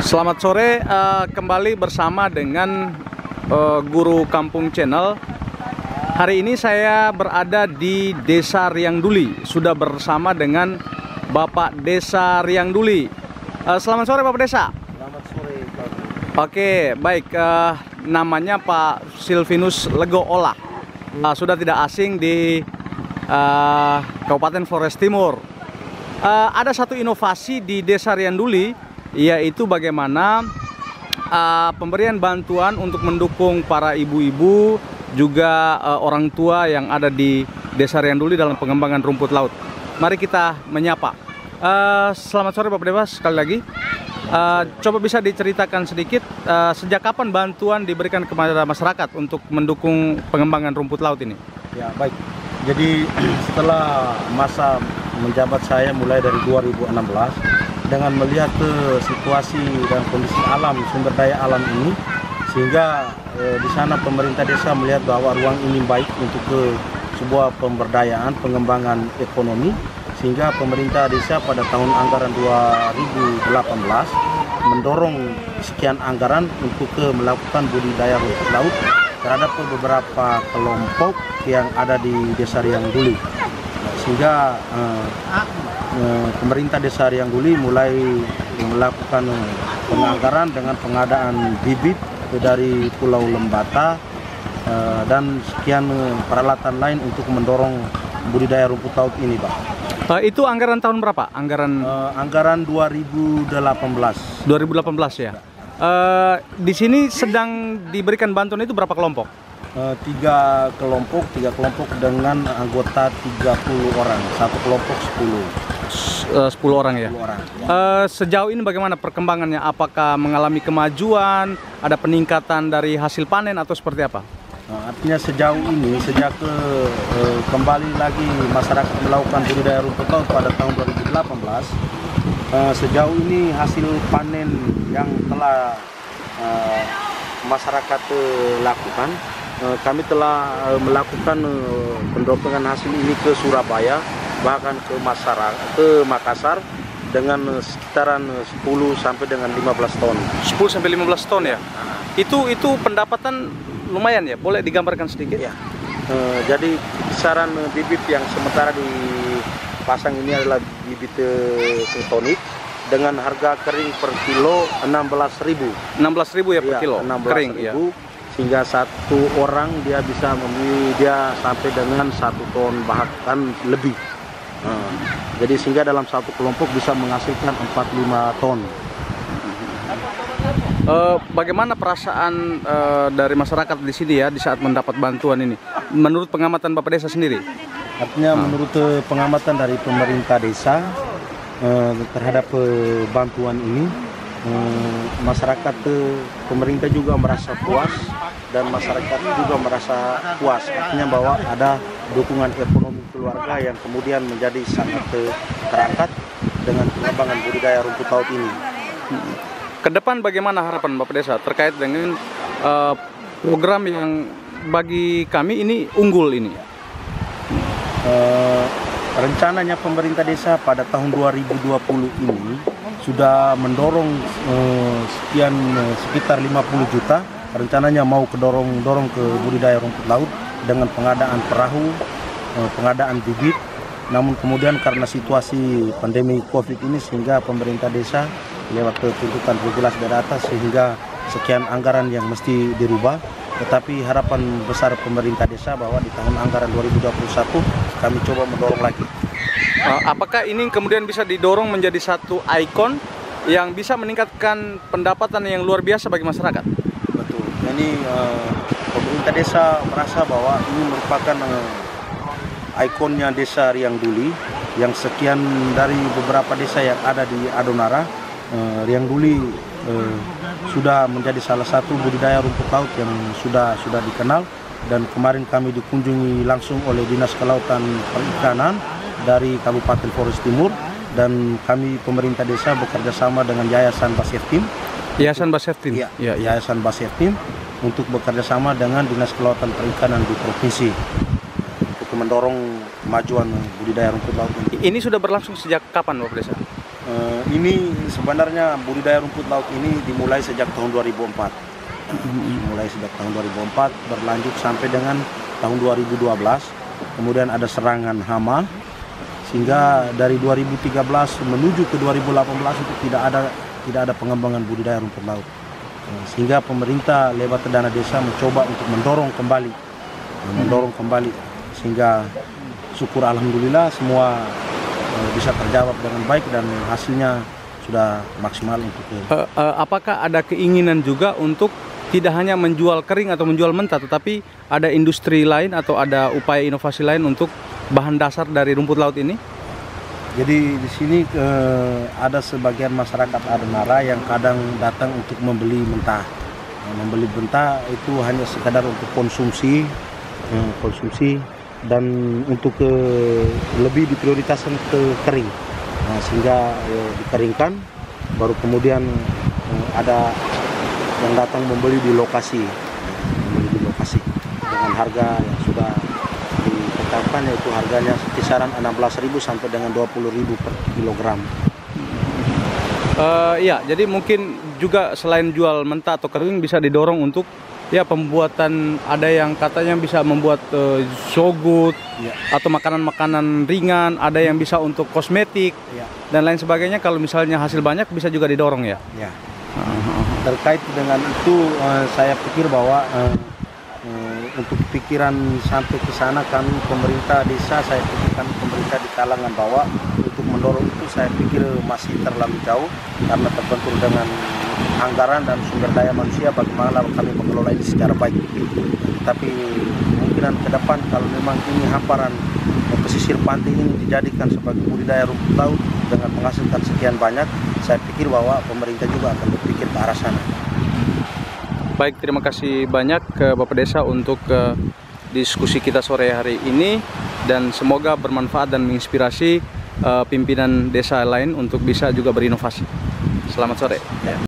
Selamat sore, kembali bersama dengan Guru Kampung Channel. Hari ini saya berada di Desa Riang Duli, sudah bersama dengan Bapak Desa Riang Duli. Selamat sore Bapak Desa. Selamat sore Pak. Oke, baik, namanya Pak Silvinus Lego Olah. Sudah tidak asing di Kabupaten Flores Timur. Ada satu inovasi di Desa Riang Duli, yaitu bagaimana pemberian bantuan untuk mendukung para ibu-ibu juga orang tua yang ada di Desa Riang Duli dalam pengembangan rumput laut. Mari kita menyapa. Selamat sore Bapak Dewas sekali lagi. Coba bisa diceritakan sedikit sejak kapan bantuan diberikan kepada masyarakat untuk mendukung pengembangan rumput laut ini? Ya baik. Jadi setelah masa menjabat saya mulai dari 2016, dengan melihat ke situasi dan kondisi alam, sumber daya alam ini, sehingga di sana pemerintah desa melihat bahwa ruang ini baik untuk ke sebuah pemberdayaan, pengembangan ekonomi, sehingga pemerintah desa pada tahun anggaran 2018 mendorong sekian anggaran untuk melakukan budidaya rumput laut terhadap beberapa kelompok yang ada di Desa Riang Duli. Sehingga pemerintah Desa Riang Duli mulai melakukan penganggaran dengan pengadaan bibit dari Pulau Lembata dan sekian peralatan lain untuk mendorong budidaya rumput laut ini, Pak. Itu anggaran tahun berapa? Anggaran 2018. 2018 ya. Di sini sedang diberikan bantuan itu berapa kelompok? Tiga kelompok dengan anggota 30 orang, satu kelompok 10 orang ya. 10 orang, ya. Sejauh ini bagaimana perkembangannya? Apakah mengalami kemajuan? Ada peningkatan dari hasil panen atau seperti apa? Artinya sejauh ini sejak kembali lagi masyarakat melakukan budidaya rumput laut pada tahun 2018, sejauh ini hasil panen yang telah masyarakat lakukan, kami telah melakukan pendorongan hasil ini ke Surabaya, bahkan ke Makassar dengan sekitaran 10 sampai dengan 15 ton. 10 sampai 15 ton ya. Itu pendapatan lumayan ya. Boleh digambarkan sedikit? Ya. Jadi kisaran bibit yang sementara dipasang ini adalah bibit tektonik dengan harga kering per kilo 16.000. 16.000 ya per kilo. 16.000 kering ya. Sehingga satu orang dia bisa membeli dia sampai dengan 1 ton bahkan lebih. Jadi sehingga dalam satu kelompok bisa menghasilkan 4-5 ton. Bagaimana perasaan dari masyarakat di sini ya di saat mendapat bantuan ini? Menurut pengamatan Bapak Desa sendiri? Artinya menurut pengamatan dari pemerintah desa terhadap bantuan ini, masyarakat pemerintah juga merasa puas dan masyarakat juga merasa puas. Artinya bahwa ada dukungan ekonomi keluarga yang kemudian menjadi sangat terangkat dengan pengembangan budidaya rumput laut ini. Kedepan bagaimana harapan Bapak Desa terkait dengan program yang bagi kami ini unggul ini? Rencananya pemerintah desa pada tahun 2020 ini sudah mendorong sekitar 50 juta. Rencananya mau dorong ke budidaya rumput laut dengan pengadaan perahu, pengadaan bibit. Namun kemudian karena situasi pandemi COVID ini sehingga pemerintah desa lewat tuntutan regulasi dari atas sehingga sekian anggaran yang mesti dirubah. Tetapi harapan besar pemerintah desa bahwa di tahun anggaran 2021 kami coba mendorong lagi. Apakah ini kemudian bisa didorong menjadi satu ikon yang bisa meningkatkan pendapatan yang luar biasa bagi masyarakat? Betul. Ini pemerintah desa merasa bahwa ini merupakan ikonnya Desa Riang Duli yang sekian dari beberapa desa yang ada di Adonara. Riang Duli sudah menjadi salah satu budidaya rumput laut yang sudah dikenal, dan kemarin kami dikunjungi langsung oleh Dinas Kelautan Perikanan dari Kabupaten Flores Timur, dan kami pemerintah desa bekerja sama dengan Yayasan Baseftim. Yayasan Baseftim. Ya, Yayasan Baseftim untuk bekerja sama dengan Dinas Kelautan Perikanan di provinsi untuk mendorong kemajuan budidaya rumput laut ini. Ini sudah berlangsung sejak kapan Bapak Desa? Ini sebenarnya budidaya rumput laut ini dimulai sejak tahun 2004. Mulai sejak tahun 2004 berlanjut sampai dengan tahun 2012. Kemudian ada serangan hama sehingga dari 2013 menuju ke 2018 itu tidak ada pengembangan budidaya rumput laut. Sehingga pemerintah lewat dana desa mencoba untuk mendorong kembali sehingga syukur alhamdulillah semua bisa terjawab dengan baik dan hasilnya sudah maksimal untuk apakah ada keinginan juga untuk tidak hanya menjual kering atau menjual mentah, tetapi ada industri lain atau ada upaya inovasi lain untuk bahan dasar dari rumput laut ini? Jadi di sini ada sebagian masyarakat Adenara yang kadang datang untuk membeli mentah. Membeli mentah itu hanya sekadar untuk konsumsi dan untuk lebih diprioritaskan ke kering. Sehingga dikeringkan, baru kemudian ada yang datang membeli di lokasi dengan harga yang sudah ditetapkan, yaitu harganya kisaran 16.000 sampai dengan 20.000 per kilogram. Ya, jadi mungkin juga selain jual mentah atau kering bisa didorong untuk ya pembuatan, ada yang katanya bisa membuat sogut ya, atau makanan-makanan ringan, ada yang bisa untuk kosmetik ya, dan lain sebagainya. Kalau misalnya hasil banyak bisa juga didorong ya. Ya. Terkait dengan itu saya pikir bahwa untuk pikiran sampai ke sana kami pemerintah desa, saya pikirkan pemerintah di kalangan bawah untuk mendorong itu saya pikir masih terlalu jauh karena terbentur dengan anggaran dan sumber daya manusia bagaimana kami mengelola ini secara baik. Tapi kemungkinan ke depan kalau memang ini hamparan pesisir pantai ini dijadikan sebagai budidaya rumput laut dengan menghasilkan sekian banyak, saya pikir bahwa pemerintah juga akan berpikir ke arah sana. Baik, terima kasih banyak ke Bapak Desa untuk diskusi kita sore hari ini, dan semoga bermanfaat dan menginspirasi pimpinan desa lain untuk bisa juga berinovasi. Selamat sore.